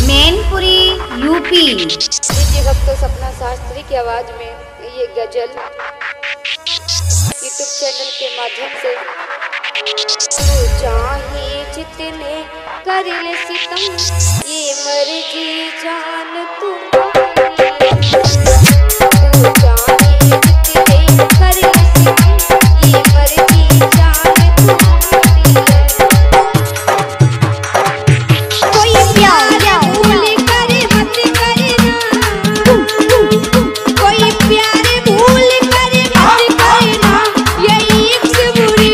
Mainpuri UP. लीजिए भक्तों, सपना शास्त्री की आवाज में ये गजल यूट्यूब चैनल के माध्यम से। तू चाहे जितने कर ले सितम, ये मर्जी जान तुम्हारी। तू चाहे जितने कर ले सितम, ये मर्जी जान तुम्हारी है। कोई प्यार भूल कर मत करना, कोई प्यार भूल कर मत करना, यही इश्क बुरी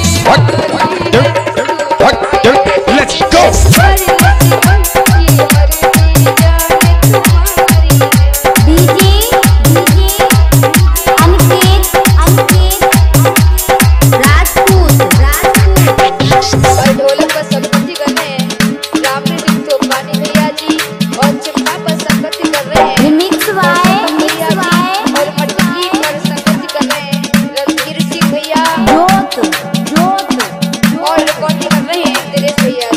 Let's go. DJ Aniket Rajput. और ढोलक पर संगति कर रहे हैं रामकृष्ण तोपानी भैया जी, और चिप्पा पर संगति कर रहे हैं रिमिक्स वाई भैया जी, और मटकी पर संगति कर रहे हैं रणधीर सिंह भैया, जोत और रिकॉर्डिंग कर रहे हैं दिनेश भैया जी।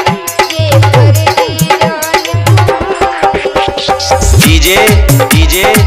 DJ